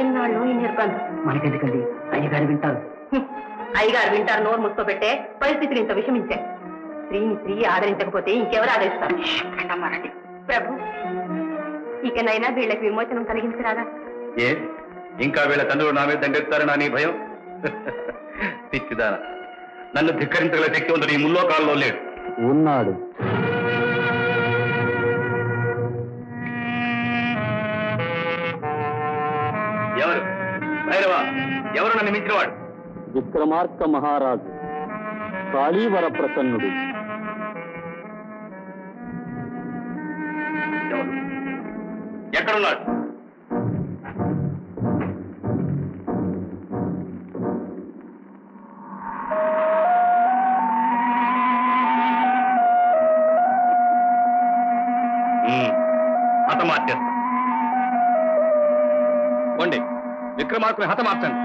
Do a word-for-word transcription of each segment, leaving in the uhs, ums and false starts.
ఎన్నాళ్ళు ఈ నిర్బంధం మనకెందుకండి, అయ్యగారు వింటారు. అయ్యగారు వింటారు. నోరు ముసుతో పెట్టే పరిస్థితులు ఇంత విషమించాయి. స్త్రీని స్త్రీ ఆదరించకపోతే ఇంకెవరు ఆదరిస్తారు? ప్రభు, ఇకనైనా వీళ్ళకి విమోచనం కలిగించరాదా? ఏ ఇంకా వీళ్ళ తండ్రులు నా మీద దండెత్తారని నీ భయం? పిచ్చిదాన, నన్ను ధిక్కరించగల శక్తి ఉంది నీ ముల్లోకాల్లో లేడు. ఉన్నాడు. ఎవరు? భైరవా, ఎవరు నన్ను మించినవాడు? విక్రమార్క మహారాజు కాళీవర ప్రసన్నుడు. ఎక్కడున్నాడు? హతమార్చేస్తా. కొండి, విక్రమార్కుని హతమార్చండి.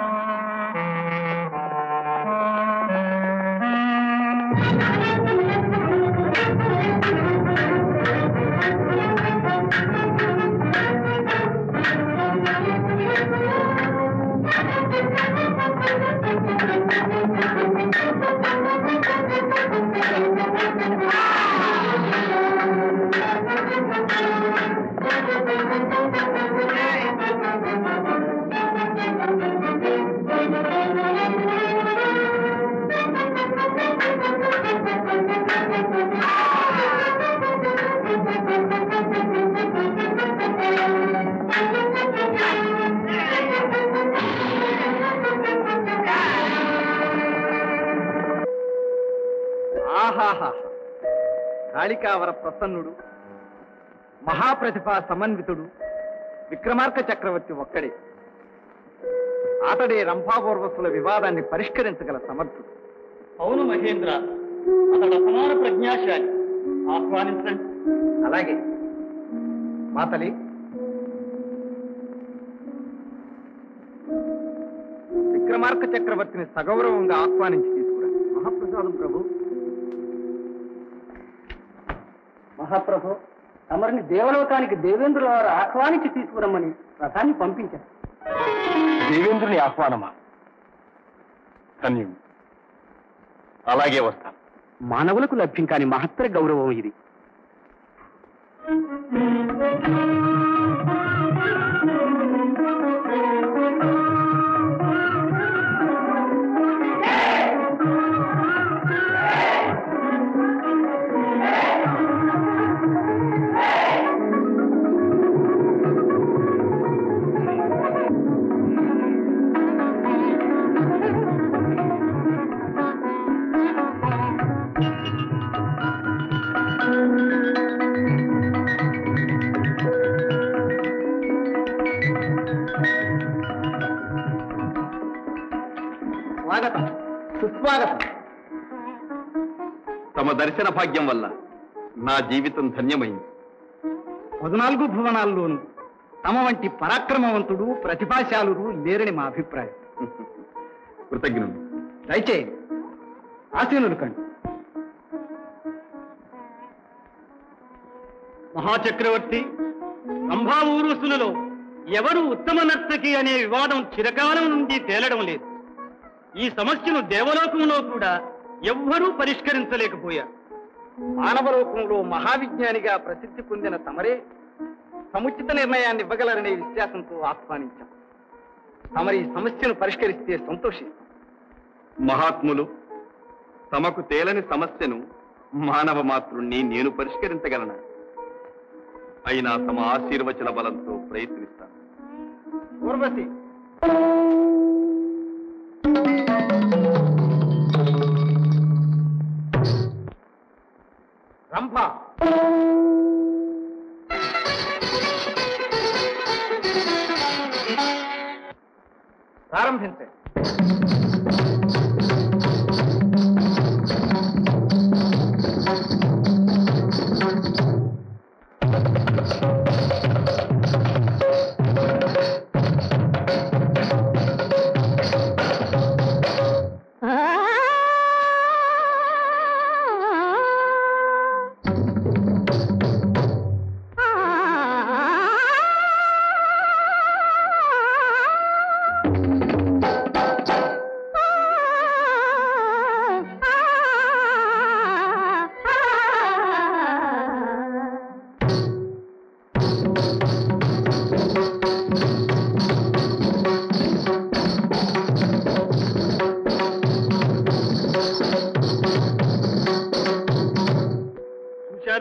కాళికావర ప్రసన్నుడు, మహాప్రతిభా సమన్వితుడు విక్రమార్క చక్రవర్తి ఒక్కడే. అతడే రంభాపూర్వసుల వివాదాన్ని పరిష్కరించగల సమర్థుడు. అవును మహేంద్ర, అతడు సమాన ప్రజ్ఞాశాలి. ఆహ్వానించండి. అలాగే మాతలి, విక్రమార్క చక్రవర్తిని సగౌరవంగా ఆహ్వానించి తీసుకురా. మహాప్రసాదం ప్రభు. మహాప్రభు, తమరిని దేవలోకానికి దేవేంద్రుల వారు ఆహ్వానించి తీసుకురమ్మని రథాన్ని పంపించారు. దేవేంద్రుని ఆహ్వానమా? ధన్యుడు. అలాగే వస్తాను. మానవులకు లభ్యం కాని మహత్తర గౌరవం ఇది. స్వాగతం, సుస్వాగతం. తమ దర్శన భాగ్యం వల్ల నా జీవితం ధన్యమైంది. పద్నాలుగు భువనాల్లోనూ తమ వంటి పరాక్రమవంతుడు ప్రతిభాశాలురు లేరని మా అభిప్రాయం. కృతజ్ఞుడు. దయచేయండి, ఆసీనులు కండి. మహాచక్రవర్తి, రంభావూరుసులలో ఎవరు ఉత్తమ నర్తకి అనే వివాదం చిరకాలం నుండి తేలడం లేదు. ఈ సమస్యను దేవలోకంలో కూడా ఎవ్వరూ పరిష్కరించలేకపోయారు. మానవలోకంలో మహావిజ్ఞానిగా ప్రసిద్ధి పొందిన తమరే సముచిత నిర్ణయాన్ని ఇవ్వగలరనే విశ్వాసంతో ఆహ్వానించాం. తమరి ఈ సమస్యను పరిష్కరిస్తే సంతోషిస్తాం. మహాత్ములు, తమకు తేలని సమస్యను మానవ మాతృణ్ణి నేను పరిష్కరించగలనా? అయినా తమ ఆశీర్వచన బలంతో ప్రయత్నిస్తాను. ఊర్వశి, రంభ, ప్రారంభించండి.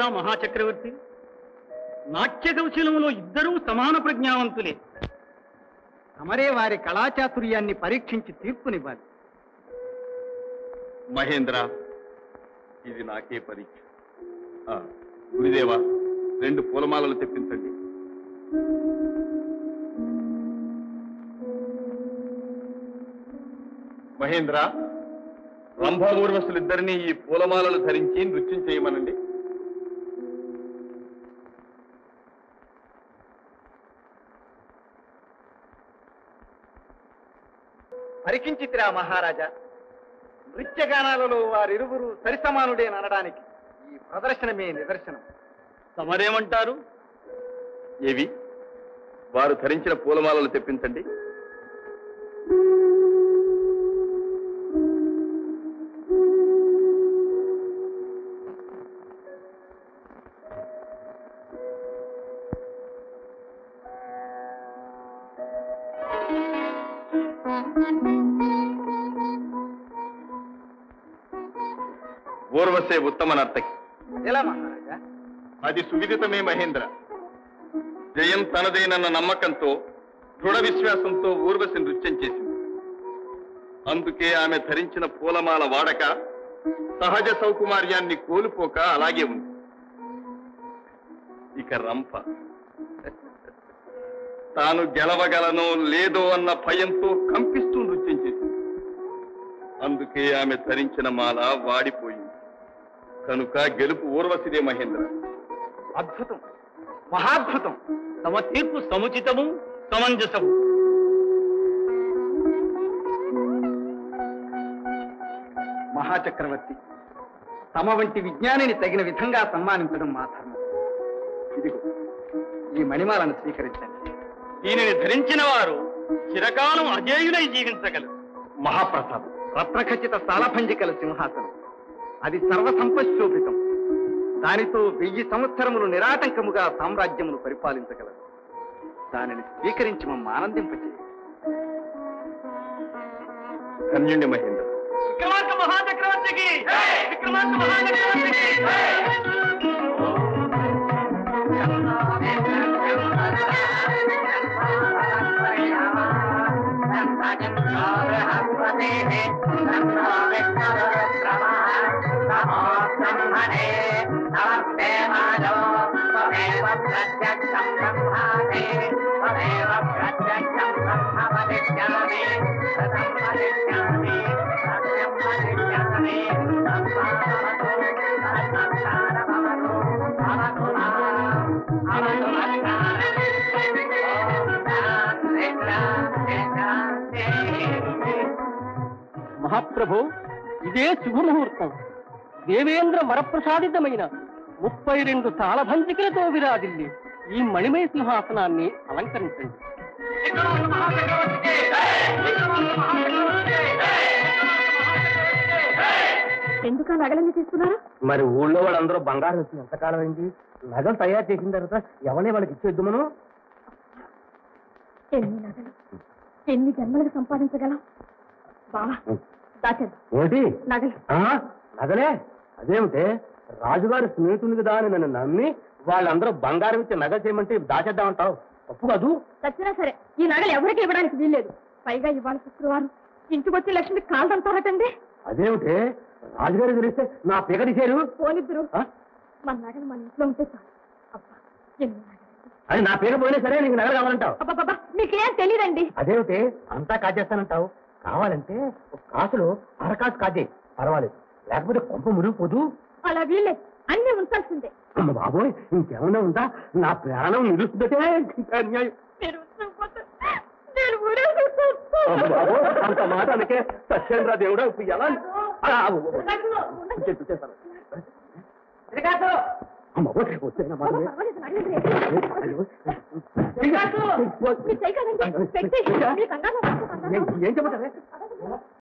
కదా మహాచక్రవర్తి, నాట్య కౌశలంలో ఇద్దరూ సమాన ప్రజ్ఞావంతులే. తమరే వారి కళాచాతుర్యాన్ని పరీక్షించి తీర్పునివ్వాలి. మహేంద్ర, ఇది నాకే పరీక్ష. ఆ, గురుదేవా, రెండు పూలమాలలు తెప్పించండి. మహేంద్ర, రంభా ఊర్వశులిద్దరినీ ఈ పూలమాలలు ధరించి నృత్యం చేయమనండి. పరికించితిరా మహారాజా, నృత్యగానాలలో వారిరువురు సరిసమానుడేననడానికి ఈ ప్రదర్శనమే నిదర్శనం. తమరేమంటారు? ఏవి? వారు ధరించిన పూలమాలలు తెప్పించండి. ఊర్వశే ఉత్తమ నర్తకి. ఎలా మహారాజా? అది సువిదితమే మహేంద్ర. జయం తనదేనన్న నమ్మకంతో, దృఢ విశ్వాసంతో ఊర్వశి నృత్యం చేసింది. అందుకే ఆమె ధరించిన పూలమాల వాడక సహజ సౌకుమార్యాన్ని కోల్పోక అలాగే ఉంది. ఇక రంప తాను గెలవగలనో లేదో అన్న భయంతో కంపిస్తూ నృత్యం చేసింది. అందుకే ఆమె ధరించిన మాల వాడిపోయింది. కనుక గెలుపు ఊర్వశిదే మహేంద్ర. అద్భుతం, మహాద్భుతం. తమ తీర్పు సముచితము, సమంజసము. మహాచక్రవర్తి, తమ వంటి విజ్ఞానిని తగిన విధంగా సన్మానించడం మా ధర్మం. ఇదిగో ఈ మణిమాలను స్వీకరించండి. దీనిని ధరించిన వారు చిరకాలం అజేయులై జీవించగలరు. మహాప్రసాదం, రత్నఖచిత సాలభంజికల సింహాసనం. అది సర్వసంపశోభితం. దానితో వెయ్యి సంవత్సరములు నిరాటంకముగా సామ్రాజ్యమును పరిపాలించగలరు. దానిని స్వీకరించి మమ్మ ఆనందింపచేయండి. ధన్యుణ్ణి మహేంద్ర. విక్రమార్క మహాచక్రవర్తికి! విక్రమార్క మహాచక్రవర్తికి! మహాప్రభు, ఇదే శుభముహూర్తం. దేవేంద్ర వరప్రసాదితమైన ముప్పై రెండు తాళభంజికలతో విరాజిల్లి ఈ మణిమయ సింహాసనాన్ని అలంకరించండి. ఎందుకు నగలన్నీ తీసుకున్నారు? మరి ఊళ్ళో వాళ్ళందరూ బంగారం వచ్చి ఎంతకాలం అయింది. నగలు తయారు చేసిన తర్వాత ఎవరిని వాళ్ళకి ఇచ్చేద్దు మనం. ఎన్ని నగలు, ఎన్ని జన్మలకు సంపాదించగలం? బావా, దాచేద్దాం. ఏంటి నగలు నగలే? అదేమిటే, రాజుగారి స్నేహితుని కదా అని నన్ను నమ్మి వాళ్ళందరూ బంగారం ఇచ్చి నగలు చేయమంటే దాచేద్దామంటావు? తప్పు కాదు. చచ్చినా సరే ఈ నగలు ఎవరికి ఇవ్వడానికి వీల్లేదు. పైగా ఇవాళ శుక్రవారం ఇంటికి వచ్చి లక్ష్మి కాల్దంటారటండి. అదేమిటే, రాజుగారు తెలిస్తే నా పిగ తీశారు. పోనిద్దరు మన నగలు మన ఇంట్లో ఉంటే చాలు. అబ్బా, ఎన్ని నగలు! అది నా పేరు పోయినా సరే నీకు నగలు కావాలంటావు. అబ్బా, మీకేం తెలియదండి. అదేమిటి, అంతా కాజేస్తానంటావు? కావాలంటే ఒక కాసులో అరకాసు కాజే, పర్వాలేదు. లేకపోతే కొంప మురిగిపోదు. అలా వీళ్ళే అన్ని ఉంచాల్సిందే. అమ్మ బాబోయ్, ఇంకేమన్నా ఉందా? నా ప్రాణం నిలుస్తుందటే అన్యాయం. మీరు ఉంచకపోతే నేను ఊరేగిపోతాను. అమ్మ బాబోయ్, అంత మాట అనకే. సత్యేంద్ర దేవుడా, ఇప్పుడు ఎలా? చేస్తాను. అమ్మ బాబోయ్, వచ్చేనా మాట? పర్వాలేదు, నగలు మీరు చేయగలండి. పెట్టి మీ కంగారు ఏం చెప్పంటారే?